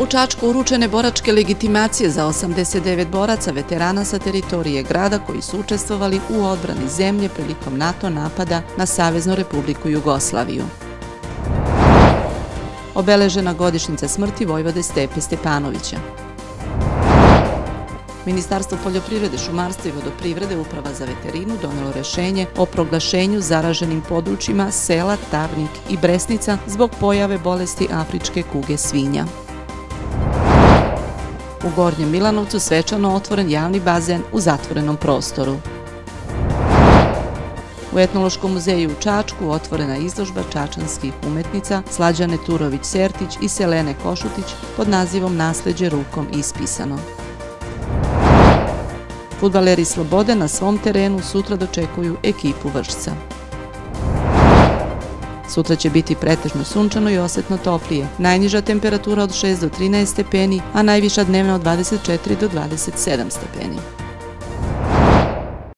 U Čačku uručene boračke legitimacije za 89 boraca veterana sa teritorije grada koji su učestvovali u odbrani zemlje prilikom NATO napada na Saveznu Republiku Jugoslaviju. Obeležena godišnjica smrti vojvode Stepe Stepanovića. Ministarstvo poljoprivrede, šumarstva i vodoprivrede, Uprava za veterinu donelo rešenje o proglašenju zaraženim područjima sela Tavnik i Bresnica zbog pojave bolesti afričke kuge svinja. U Gornjem Milanovcu svečano otvoren javni bazen u zatvorenom prostoru. U Etnološkom muzeju u Čačku otvorena izložba čačanskih umetnica Slađane Turović-Sertić i Selene Košutić pod nazivom Nasleđe rukom ispisano. Fudbaleri Slobode na svom terenu sutra dočekuju ekipu Vršca. Sutra će biti pretežno sunčano i osetno toplije. Najniža temperatura od 6 do 13 stepeni, a najviša dnevna od 24 do 27 stepeni.